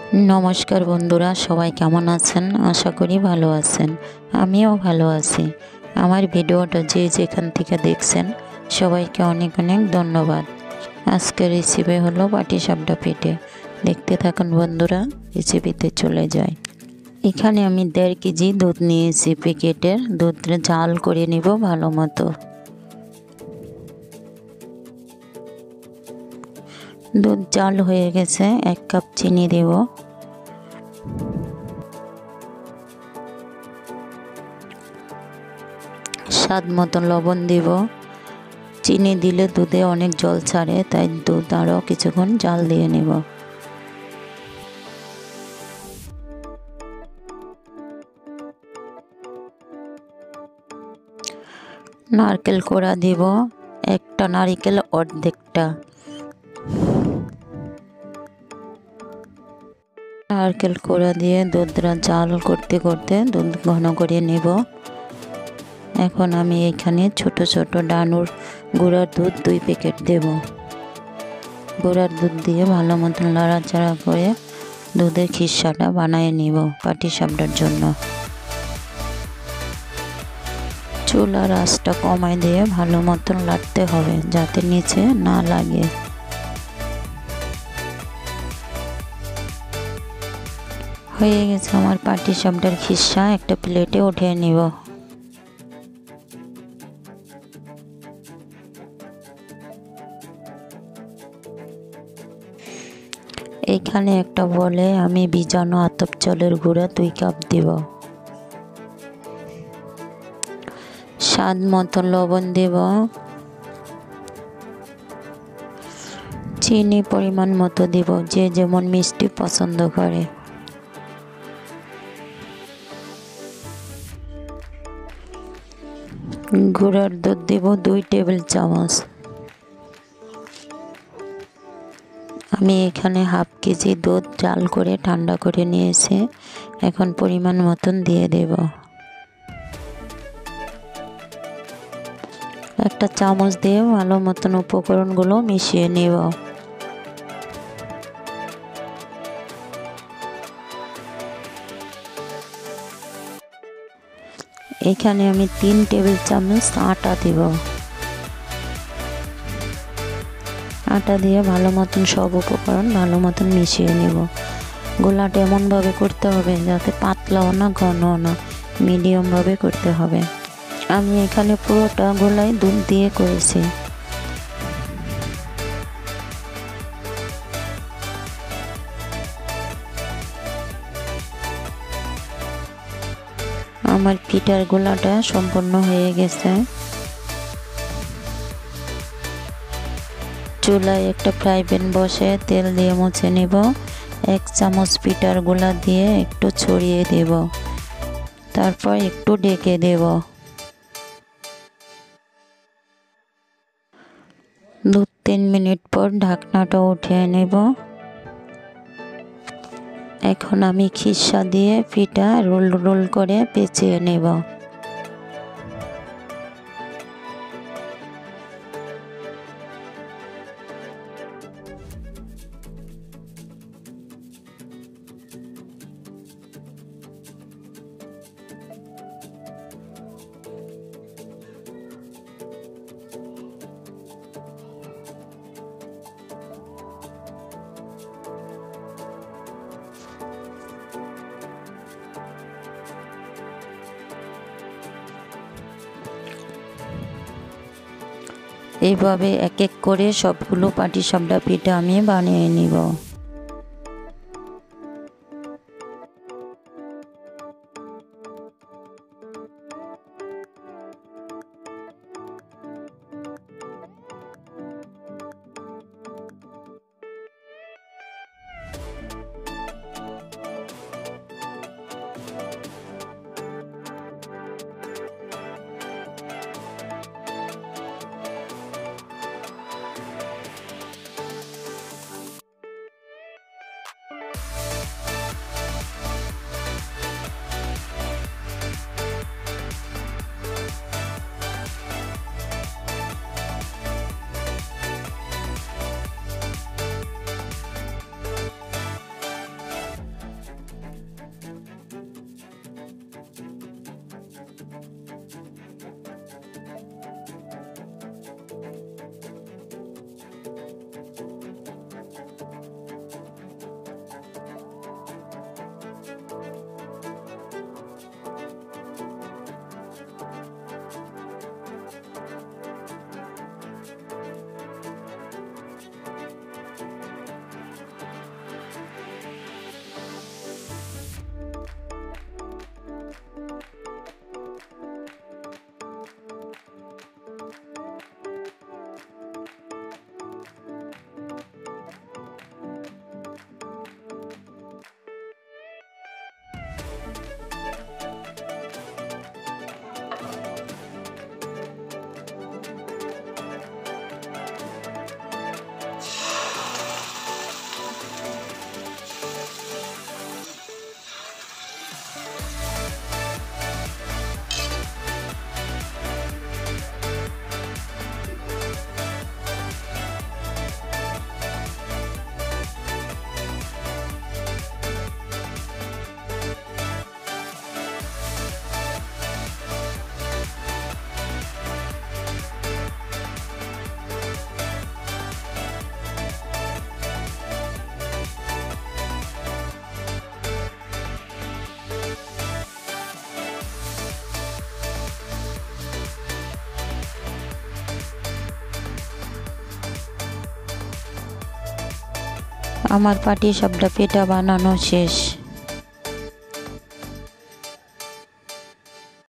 नमस्कार बंधुरा सबाई केमन आছেন आशा करी भालो आছেন आमिও भालो आছি। आमार भिडियोटा जे जेखान थेके देखছেন सबाइके अनेक अनेक धन्यवाद। आजकेर रेसिपि हलो पाटीसापटा पिठे। देखते थाकुन बंधुरा, रेसिपिते चले जाई। एखाने आमी 1.5 केजी दूध निয়েছি প্যাকেটের। दूधটা জাল করে নিব ভালো মতো। दूध জাল হয়ে গেছে। 1 কাপ চিনি দেব। স্বাদ মতো লবণ দেব। চিনি দিলে দুধে অনেক জল ছাড়ে, তাই দুধ আরও কিছুক্ষণ জাল দিয়ে নেব। নারকেল কোড়া দেব। একটা নারকেল অর্ধেকটা। নারকেল কোড়া দিয়ে দুধটা জাল করতে করতে দুধ ঘন করে নেব। এখন আমি এখানে ছোট ছোট ডানুর গুঁড়ার দুধ 2 প্যাকেট দেব। গুঁড়ার দুধ দিয়ে ভালো মতো নাড়াচাড়া করে দুধের খিসাটা বানিয়ে নিব পাটিসাপটার জন্য। চুলার আঁচটা কমায় দিয়ে ভালো মতো নাড়তে হবে যাতে নিচে না লাগে। হয়ে গেছে আমার পাটিসাপটার খিসা। একটা প্লেটে উঠিয়ে নিব। এইখানে একটা বলে আমি ভিজানো আতপ চালের গুঁড়া 2 কাপ দেব। স্বাদ মতো লবণ দেব। চিনি পরিমাণ মতো দেব, যে যেমন মিষ্টি পছন্দ করে। গুঁড়ার দুধ দেব 2 টেবিল চামচ। আমি এখানে হাফ কেজি দুধ জাল করে ঠান্ডা করে নিয়েছি। এখন পরিমাণ মতন দিয়ে দেব। একটা চামচ দিয়ে ভালো মতন উপকরণগুলো মিশিয়ে নেব। এখানে আমি 3 টেবিল চামচ আটা দেব। আটা দিয়ে ভালো মতন সব উপকরণ ভালো মতন মিশিয়ে নেব। গোলাটা এমনভাবে করতে হবে যাতে পাতলাও না ঘনও না, মিডিয়ামভাবে করতে হবে। আমি এখানে পুরোটা গোলায় দুধ দিয়ে করেছি। আমার পিঠার গোলাটা সম্পূর্ণ হয়ে গেছে। চুলায় একটা ফ্রাই প্যান বসে তেল দিয়ে মুছে নেব। 1 চামচ পিঠার গোলা দিয়ে একটু ছড়িয়ে দেব, তারপর একটু ঢেকে দেব। 2-3 মিনিট পর ঢাকনাটা উঠিয়ে নেব। এখন আমি খিসা দিয়ে পিঠা রোল রোল করে পেঁচিয়ে নেব। এইভাবে এক এক করে সবগুলো পাটিসাপটা পিঠা আমি বানিয়ে নিব। আমার পাটিসাপটা পিঠা বানানো শেষ।